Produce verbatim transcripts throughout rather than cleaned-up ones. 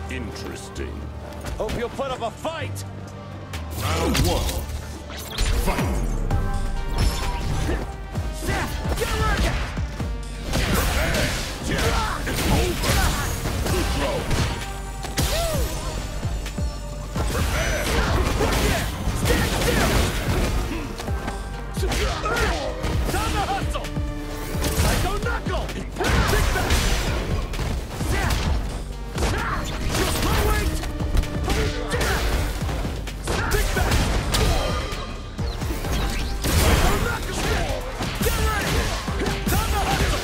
Interesting. Hope you'll put up a fight! Round one. Fight! Get ready! It's over! Throw! Prepare! Stand still! Time to hustle! Psycho knuckle! Big back! Just my weight! Big back! Psycho knuckle! Get ready! Time to hustle!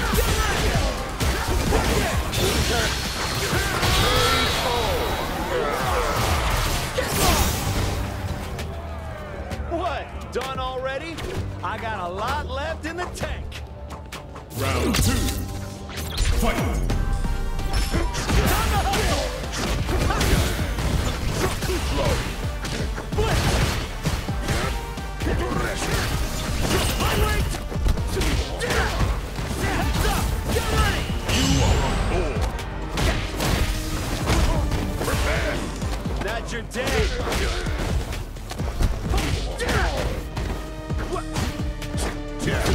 Get ready! What? Done already? I got a lot left in the tank. Round two. Fight! Time to hustle! Flow! Blitz! My weight! Heads up! Get ready! You are on board! Prepare! Not your day! Yeah.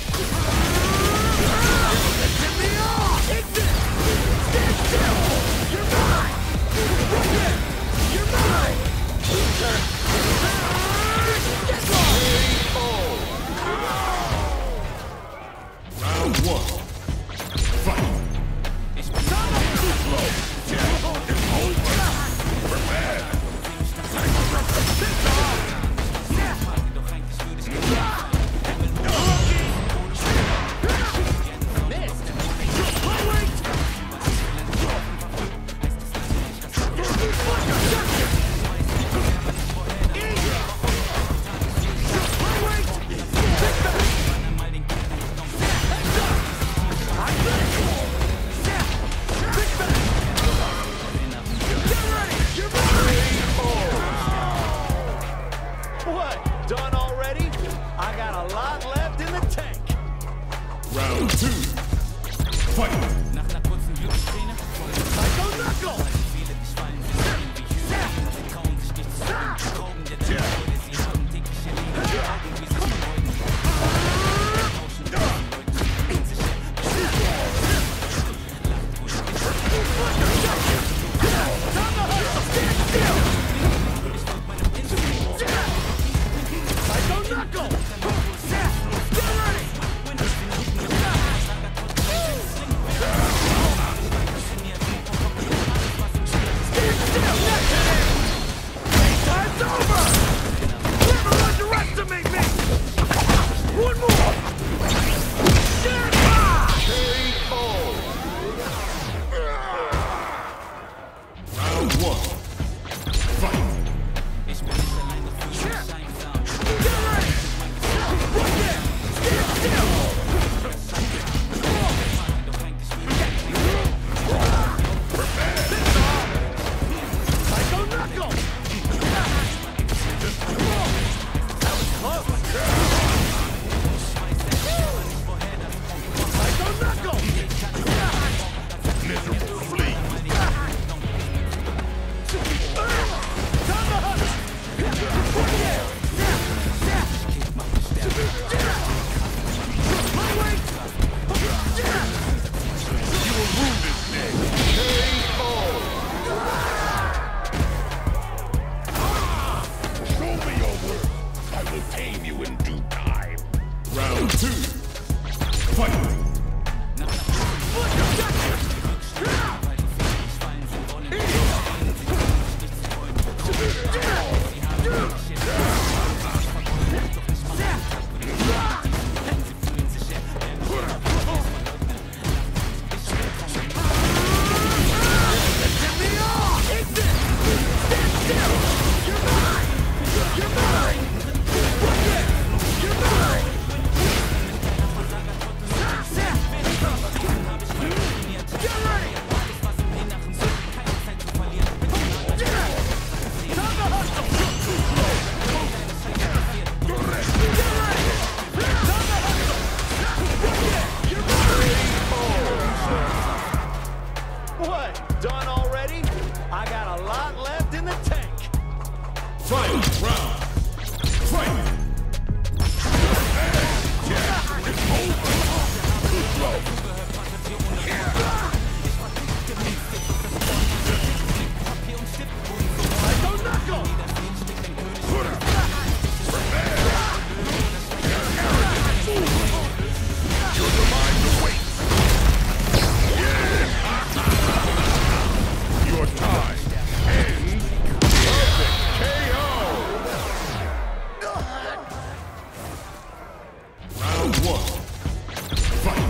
Get me off! Take this! Stand still! You're mine! You're mine! Get Round one. Fight! Flow! Yeah. It's over! Prepare! What? Done already? I got a lot left in the tank. Round two. Fight! Psycho knuckle! Psycho knuckle! Get ready! Time's over! Never underestimate me! One more! Stand by! Round one. Fight! Get ready! Stand still! Psycho knuckle! That was close! Psycho knuckle! Miserable flea! Final round. Fight! It's over! Too slow! Psycho Knuckle! You're the mind to wait! Your time ends. Perfect K O! Round one. Fight!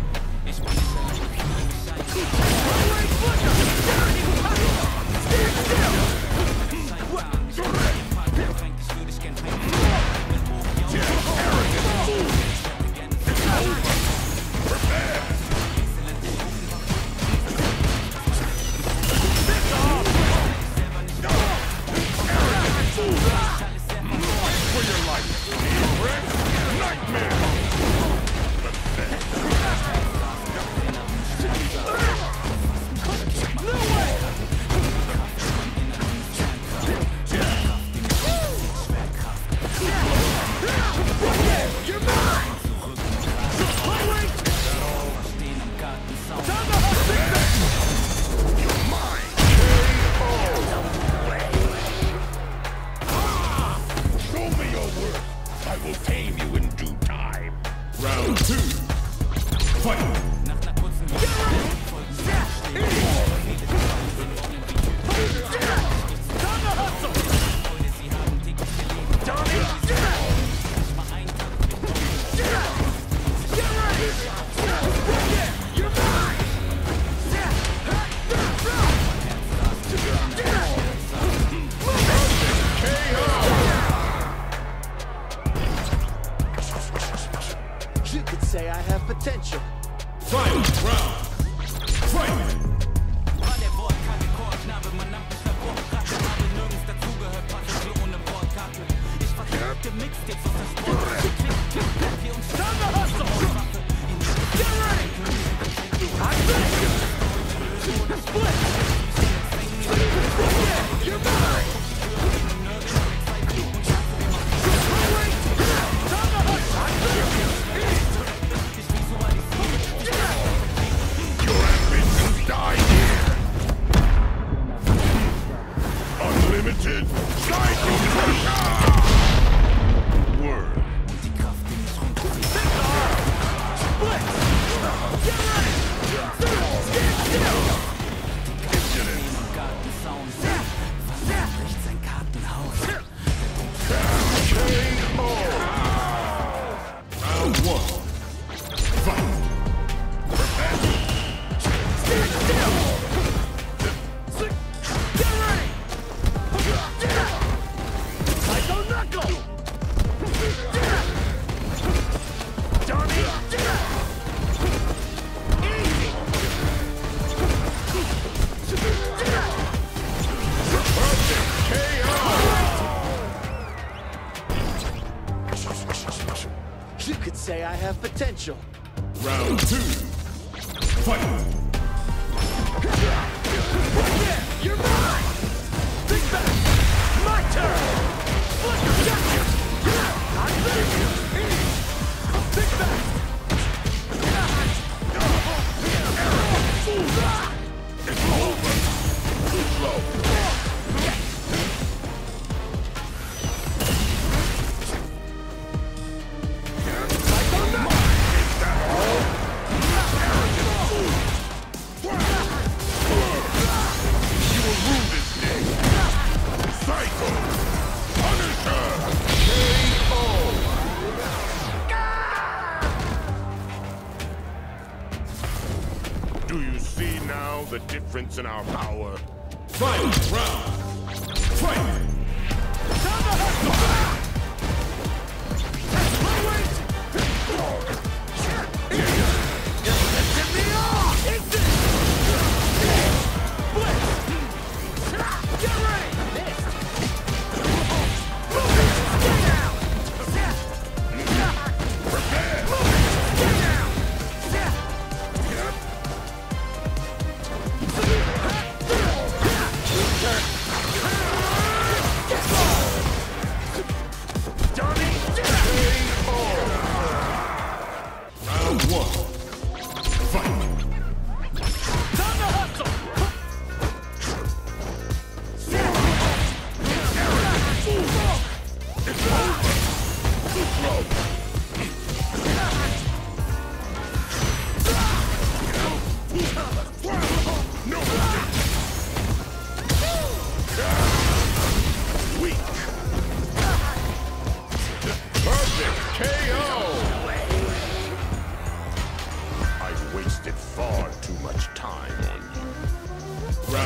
For your life. Nightmare! You're mine! Show me your worth. I will tame you in due time. Round two. Fight! You could say I have potential. Final round. Fight! Time to hustle! Get ready! I'm ready! Split! Yeah, you're mine! Time to hustle! I'm ready! Your ambitions die here. Unlimited Psycho Crusher! Word. Split! Get ready! Stand still! Impudence. K O. Round one. Fight! Stand still! Get ready! Psycho Knuckle! Dummy! Easy! Perfect K O. You could say I have potential. Round two. Fight! Yeah, you're mine! Big back! My turn! Look, got you! I'm ready! Big back! It's over. Too slow. Psycho Knuckle! Is that all? You will rue this day. Psycho. Punisher. K O. Do you see now the difference in our power? Final round. Fight! Time to hustle! Get me off! Instant! Split! Get ready! Get down! Prepare! Get down! Get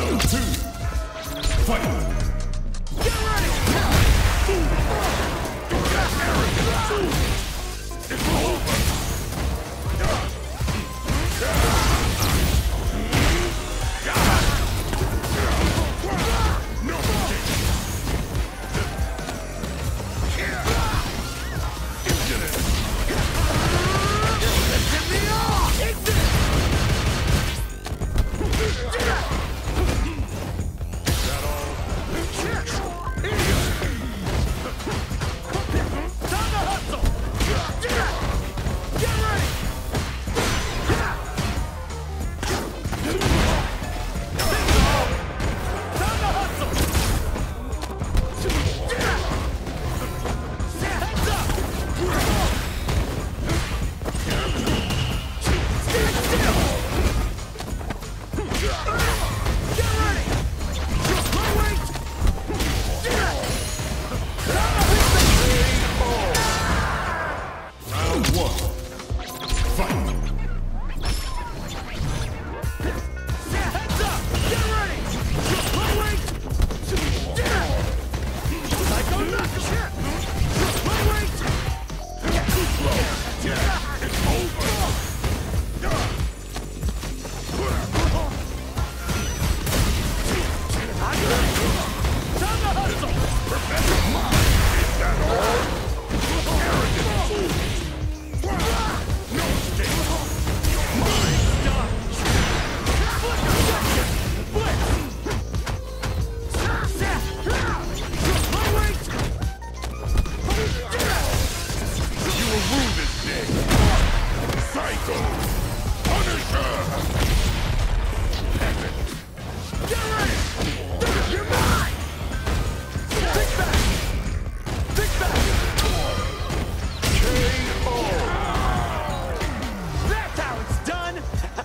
Round two. Fight. Get ready! It's over.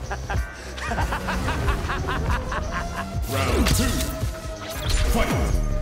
Round two. Fight.